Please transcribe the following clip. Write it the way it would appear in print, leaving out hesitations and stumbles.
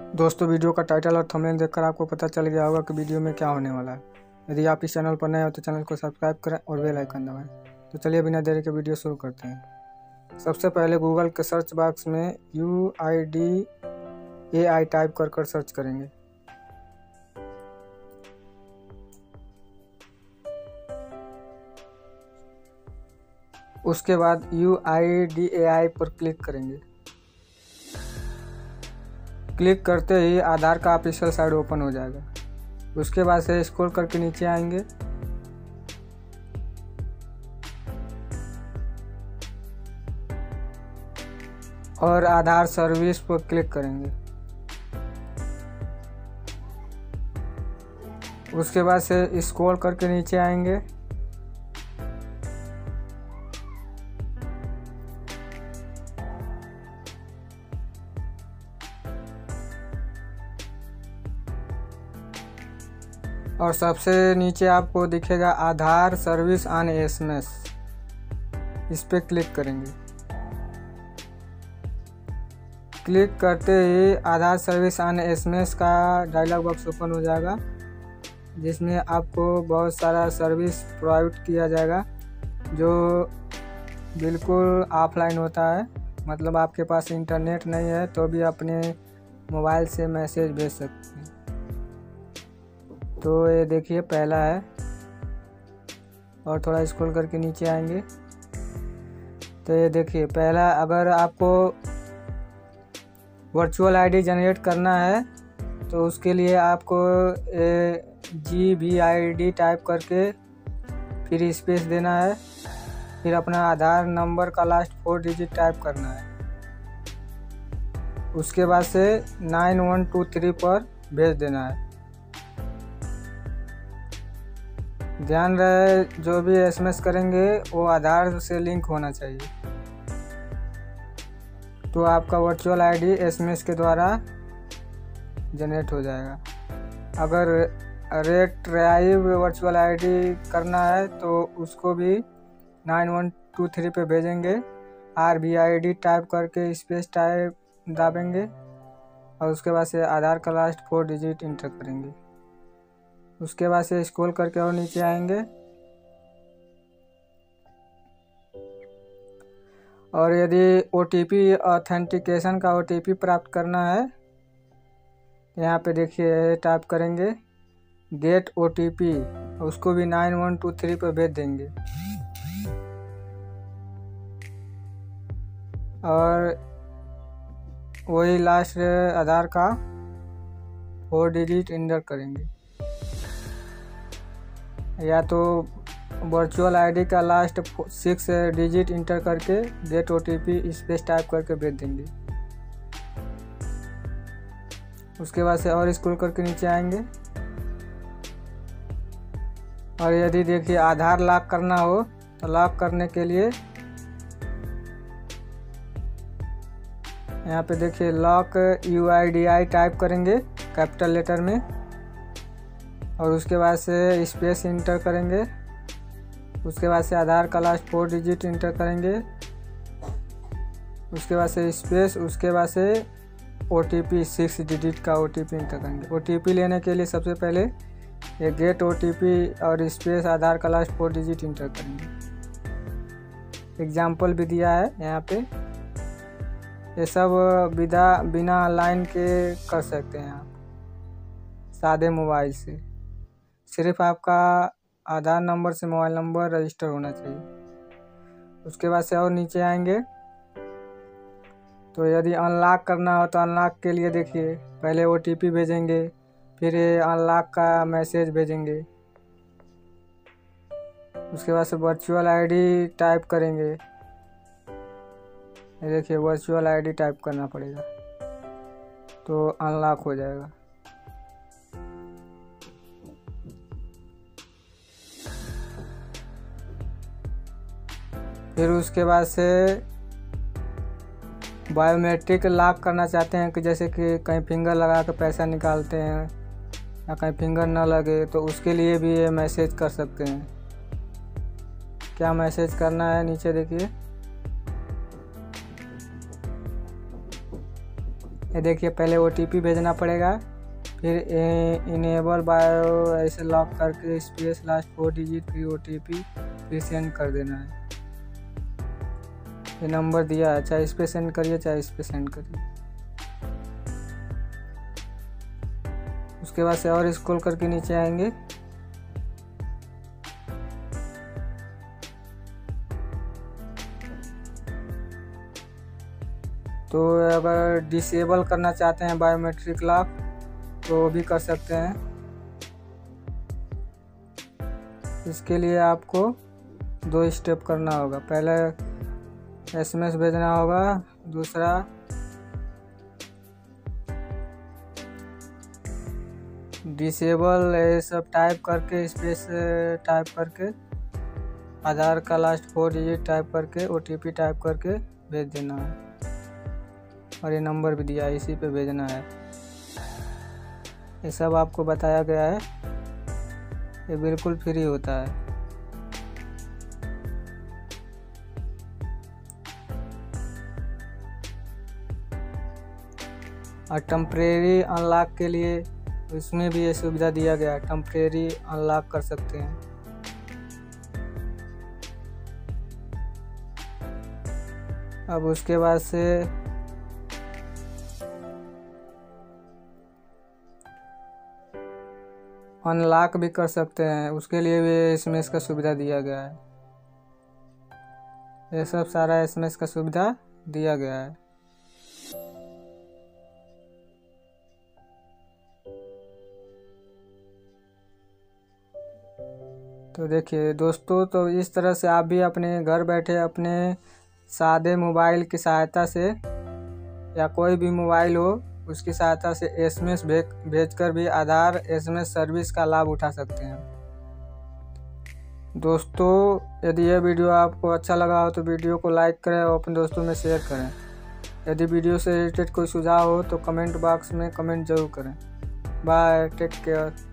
दोस्तों, वीडियो का टाइटल और थंबनेल देखकर आपको पता चल गया होगा कि वीडियो में क्या होने वाला है। यदि आप इस चैनल पर नए हो तो चैनल को सब्सक्राइब करें और बेल आइकन दबाएं। तो चलिए बिना देरी के वीडियो शुरू करते हैं। सबसे पहले गूगल के सर्च बॉक्स में UIDAI टाइप कर सर्च करेंगे। उसके बाद UIDAI पर क्लिक करेंगे। क्लिक करते ही आधार का ऑफिशियल साइट ओपन हो जाएगा। उसके बाद से स्क्रॉल करके नीचे आएंगे और आधार सर्विस पर क्लिक करेंगे। उसके बाद से स्क्रॉल करके नीचे आएंगे और सबसे नीचे आपको दिखेगा आधार सर्विस ऑन SMS। इस पर क्लिक करेंगे। क्लिक करते ही आधार सर्विस ऑन SMS का डायलॉग बॉक्स ओपन हो जाएगा, जिसमें आपको बहुत सारा सर्विस प्रोवाइड किया जाएगा जो बिल्कुल ऑफलाइन होता है। मतलब आपके पास इंटरनेट नहीं है तो भी अपने मोबाइल से मैसेज भेज सकते हैं। तो ये देखिए पहला है, और थोड़ा स्क्रॉल करके नीचे आएंगे तो ये देखिए पहला, अगर आपको वर्चुअल आईडी जनरेट करना है तो उसके लिए आपको GVID टाइप करके फिर स्पेस देना है, फिर अपना आधार नंबर का लास्ट 4 डिजिट टाइप करना है। उसके बाद से 9123 पर भेज देना है। ध्यान रहे जो भी SMS करेंगे वो आधार से लिंक होना चाहिए, तो आपका वर्चुअल आईडी SMS के द्वारा जनरेट हो जाएगा। अगर ड्राइव वर्चुअल आईडी करना है तो उसको भी 9123 पे भेजेंगे। RVID टाइप करके स्पेस टाइप दाबेंगे और उसके बाद से आधार का लास्ट 4 डिजिट इंटर करेंगे। उसके बाद से स्क्रॉल करके और नीचे आएंगे और यदि OTP ऑथेंटिकेशन का OTP प्राप्त करना है, यहाँ पे देखिए टाइप करेंगे गेट OTP, उसको भी 9123 पर भेज देंगे और वही लास्ट आधार का 4 डिजिट इंटर करेंगे, या तो वर्चुअल आईडी का लास्ट 6 डिजिट इंटर करके गेट OTP स्पेस टाइप करके भेज देंगे। उसके बाद से और स्क्रॉल करके नीचे आएंगे और यदि देखिए आधार लॉक करना हो तो लॉक करने के लिए यहाँ पे देखिए लॉक UIDAI टाइप करेंगे कैपिटल लेटर में और उसके बाद से स्पेस इंटर करेंगे। उसके बाद से आधार का लास्ट 4 डिजिट इंटर करेंगे। उसके बाद से स्पेस, उसके बाद से OTP 6 डिजिट का OTP इंटर करेंगे। OTP लेने के लिए सबसे पहले ये गेट OTP और स्पेस आधार का लास्ट 4 डिजिट इंटर करेंगे। एग्जाम्पल भी दिया है यहाँ पे। ये सब बिना लाइन के कर सकते हैं आप सादे मोबाइल से। सिर्फ आपका आधार नंबर से मोबाइल नंबर रजिस्टर होना चाहिए। उसके बाद से और नीचे आएंगे तो यदि अनलॉक करना हो तो अनलॉक के लिए देखिए पहले OTP भेजेंगे, फिर अनलॉक का मैसेज भेजेंगे। उसके बाद से वर्चुअल आईडी टाइप करेंगे। ये देखिए वर्चुअल आईडी टाइप करना पड़ेगा तो अनलॉक हो जाएगा। फिर उसके बाद से बायोमेट्रिक लॉक करना चाहते हैं कि जैसे कि कहीं फिंगर लगा कर पैसा निकालते हैं या कहीं फिंगर ना लगे, तो उसके लिए भी ये मैसेज कर सकते हैं। क्या मैसेज करना है नीचे देखिए ये देखिए, पहले OTP भेजना पड़ेगा, फिर इनेबल बायो ऐसे लॉक करके स्पेस लास्ट 4 डिजिट, फिर OTP, फिर सेंड कर देना है। ये नंबर दिया है, चाहे इस पे सेंड करिए चाहे इस पे सेंड करिए। उसके बाद से और स्क्रॉल करके नीचे आएंगे, तो अगर डिसेबल करना चाहते हैं बायोमेट्रिक लॉक तो वो भी कर सकते हैं। इसके लिए आपको 2 स्टेप करना होगा। पहले SMS भेजना होगा, दूसरा डिसेबल ये सब टाइप करके स्पेस टाइप करके आधार का लास्ट 4 डिजिट टाइप करके OTP टाइप करके भेज देना है। और ये नंबर भी दिया है, इसी पे भेजना है। ये सब आपको बताया गया है, ये बिल्कुल फ्री होता है। और टेम्परेरी अनलॉक के लिए इसमें भी ये सुविधा दिया गया है, टेम्परेरी अनलॉक कर सकते हैं। अब उसके बाद से अनलॉक भी कर सकते हैं, उसके लिए भी SMS का सुविधा दिया गया है। ये सब सारा SMS का सुविधा दिया गया है। तो देखिए दोस्तों, तो इस तरह से आप भी अपने घर बैठे अपने सादे मोबाइल की सहायता से या कोई भी मोबाइल हो उसकी सहायता से SMS भेजकर भी आधार SMS सर्विस का लाभ उठा सकते हैं। दोस्तों, यदि यह वीडियो आपको अच्छा लगा हो तो वीडियो को लाइक करें और अपने दोस्तों में शेयर करें। यदि वीडियो से रिलेटेड कोई सुझाव हो तो कमेंट बॉक्स में कमेंट जरूर करें। Bye, take care.